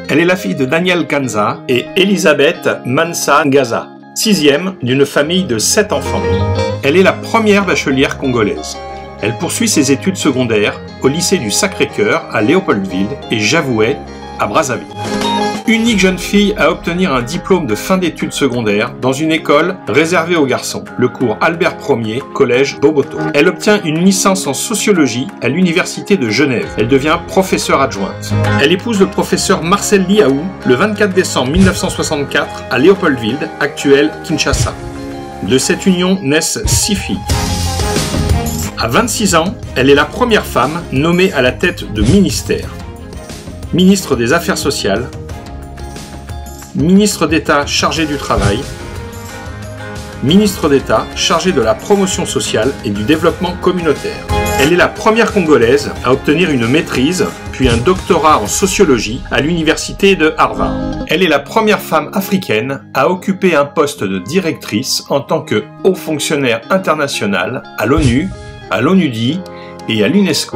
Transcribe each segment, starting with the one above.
Elle est la fille de Daniel Kanza et Elisabeth Mansa Ngaza, sixième d'une famille de 7 enfants. Elle est la première bachelière congolaise. Elle poursuit ses études secondaires au lycée du Sacré-Cœur à Léopoldville et Javoué à Brazzaville. Unique jeune fille à obtenir un diplôme de fin d'études secondaires dans une école réservée aux garçons, le cours Albert Ier, collège Boboto. Elle obtient une licence en sociologie à l'université de Genève. Elle devient professeure adjointe. Elle épouse le professeur Marcel Liaou le 24 décembre 1964 à Léopoldville, actuelle Kinshasa. De cette union naissent 6 filles. À 26 ans, elle est la première femme nommée à la tête de ministère. Ministre des Affaires sociales, ministre d'État chargé du travail, ministre d'État chargé de la promotion sociale et du développement communautaire. Elle est la première Congolaise à obtenir une maîtrise, puis un doctorat en sociologie à l'université de Harvard. Elle est la première femme africaine à occuper un poste de directrice en tant que haut fonctionnaire international à l'ONU, à l'ONUDI et à l'UNESCO.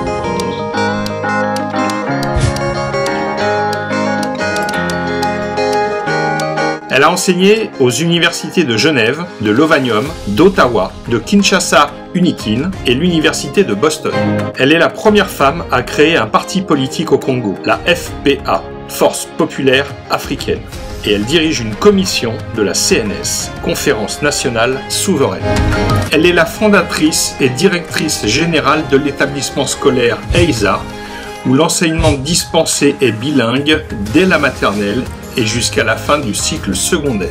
Elle a enseigné aux universités de Genève, de Lovanium, d'Ottawa, de Kinshasa Unikin et l'université de Boston. Elle est la première femme à créer un parti politique au Congo, la FPA, Force populaire africaine. Et elle dirige une commission de la CNS, Conférence nationale souveraine. Elle est la fondatrice et directrice générale de l'établissement scolaire EISA, où l'enseignement dispensé est bilingue dès la maternelle et jusqu'à la fin du cycle secondaire.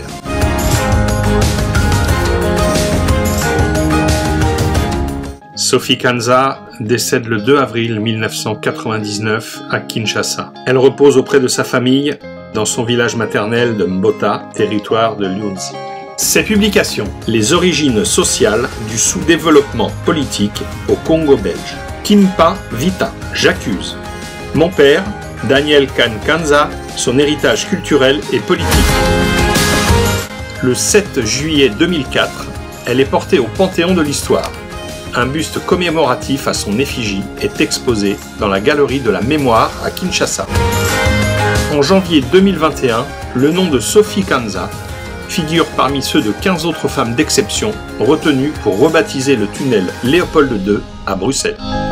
Sophie Kanza décède le 2 avril 1999 à Kinshasa. Elle repose auprès de sa famille dans son village maternel de Mbota, territoire de Liunzi. Ses publications, les origines sociales du sous-développement politique au Congo belge. Kimpa Vita, j'accuse. Mon père, Daniel Kanza, son héritage culturel et politique. Le 7 juillet 2004, elle est portée au Panthéon de l'Histoire. Un buste commémoratif à son effigie est exposé dans la galerie de la mémoire à Kinshasa. En janvier 2021, le nom de Sophie Kanza figure parmi ceux de 15 autres femmes d'exception retenues pour rebaptiser le tunnel Léopold II à Bruxelles.